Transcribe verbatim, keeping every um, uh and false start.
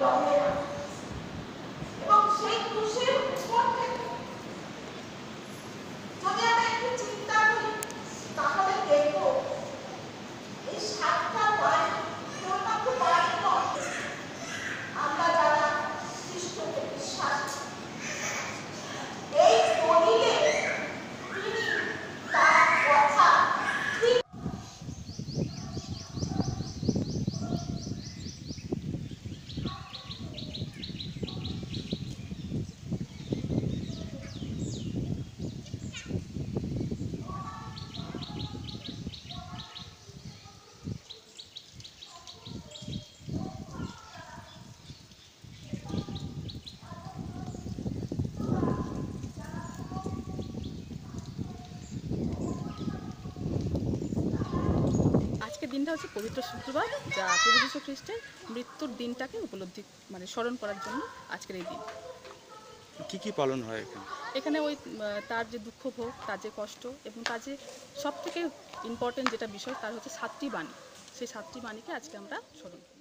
এবং সেই ক্রুশের উপর থেকে যদি আমরা একটু চিন্তা করি তাহলে দেখবো এই সাতটা বাড়ি কেবলমাত্র বাড়ি নয়, আমরা যারা খ্রিস্টকে বিশ্বাস এই দলিলে তিনি তার কথা ঠিক আজকের দিনটা হচ্ছে পবিত্র শুক্রবার, যা প্রভু যীশু খ্রিস্টের মৃত্যুর দিনটাকে উপলব্ধি মানে স্মরণ করার জন্য আজকের এই দিন। কি কি পালন হয় এখানে? এখানে ওই তার যে দুঃখ ভোগ, তার যে কষ্ট এবং তার যে সব থেকে ইম্পর্টেন্ট যেটা বিষয় তার হচ্ছে সাতটি বাণী, সেই সাতটি বাণীকে আজকে আমরা স্মরণ করি।